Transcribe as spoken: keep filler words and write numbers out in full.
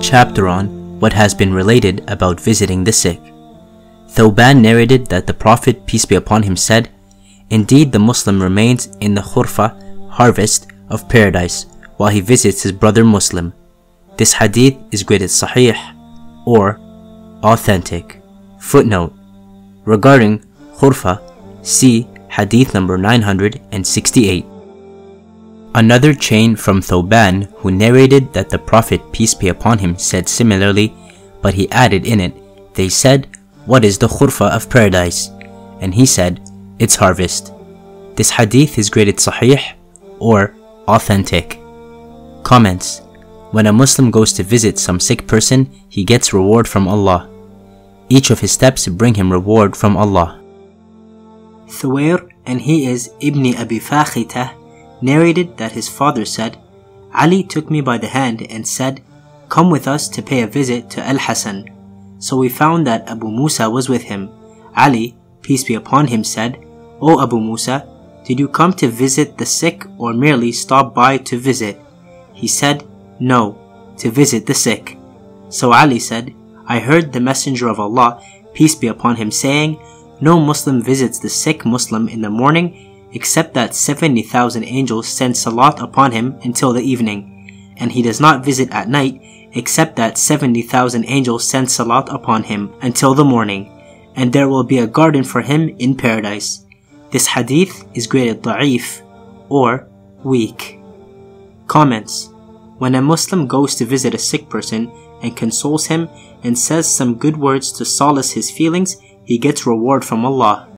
Chapter on what has been related about visiting the sick. Thawban narrated that the Prophet, peace be upon him, said, "Indeed, the Muslim remains in the khurfa, harvest, of paradise while he visits his brother Muslim." This hadith is graded sahih or authentic. Footnote: regarding khurfa, see hadith number nine hundred sixty-eight. Another chain from Thawban, who narrated that the Prophet, peace be upon him, said similarly, but he added in it, they said, "What is the khurfa of paradise?" And he said, "Its harvest." This hadith is graded sahih or authentic. Comments: when a Muslim goes to visit some sick person, he gets reward from Allah. Each of his steps bring him reward from Allah. Thuwair, and he is Ibn Abi Fakhitah, narrated that his father said, "Ali took me by the hand and said, 'Come with us to pay a visit to Al-Hasan.' So we found that Abu Musa was with him. Ali, peace be upon him, said, 'O Abu Musa, did you come to visit the sick or merely stop by to visit?' He said, 'No, to visit the sick.' So Ali said, 'I heard the Messenger of Allah, peace be upon him, saying, no Muslim visits the sick Muslim in the morning except that seventy thousand angels send salat upon him until the evening, and he does not visit at night except that seventy thousand angels send salat upon him until the morning, and there will be a garden for him in paradise.' This hadith is graded da'if or weak. Comments: when a Muslim goes to visit a sick person and consoles him and says some good words to solace his feelings, he gets reward from Allah.